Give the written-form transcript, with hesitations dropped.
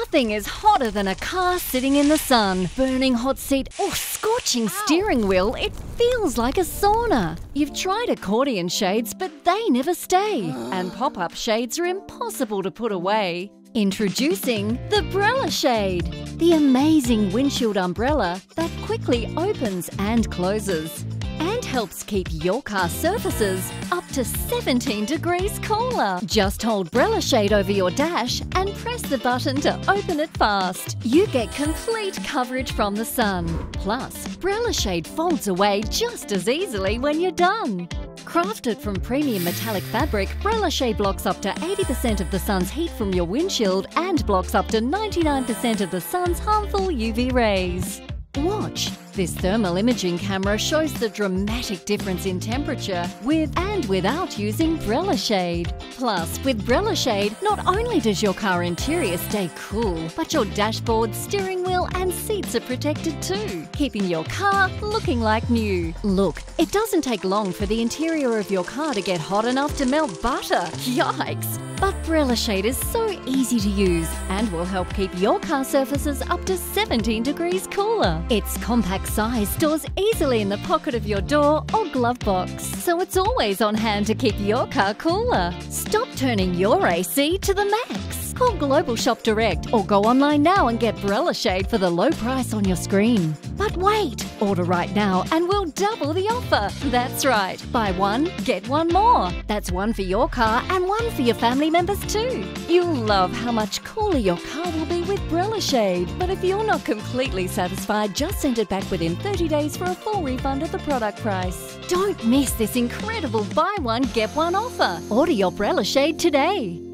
Nothing is hotter than a car sitting in the sun, burning hot seat or scorching steering wheel. It feels like a sauna. You've tried accordion shades, but they never stay. And pop-up shades are impossible to put away. Introducing the BrellaShade, the amazing windshield umbrella that quickly opens and closes and helps keep your car surfaces up to 17 degrees cooler. Just hold BrellaShade over your dash and press the button to open it fast. You get complete coverage from the sun. Plus, BrellaShade folds away just as easily when you're done. Crafted from premium metallic fabric, BrellaShade blocks up to 80% of the sun's heat from your windshield and blocks up to 99% of the sun's harmful UV rays. Watch! This thermal imaging camera shows the dramatic difference in temperature with and without using BrellaShade. Plus, with BrellaShade, not only does your car interior stay cool, but your dashboard, steering wheel and seats are protected too, keeping your car looking like new. Look, it doesn't take long for the interior of your car to get hot enough to melt butter. Yikes! But BrellaShade is so easy to use and will help keep your car surfaces up to 17 degrees cooler. Its compact size stores easily in the pocket of your door or glove box, so it's always on hand to keep your car cooler. Stop turning your AC to the max. Call Global Shop Direct or go online now and get BrellaShade for the low price on your screen. But wait! Order right now and we'll double the offer. That's right, buy one, get one more. That's one for your car and one for your family members too. You'll love how much cooler your car will be with BrellaShade. But if you're not completely satisfied, just send it back within 30 days for a full refund of the product price. Don't miss this incredible buy one, get one offer. Order your BrellaShade today.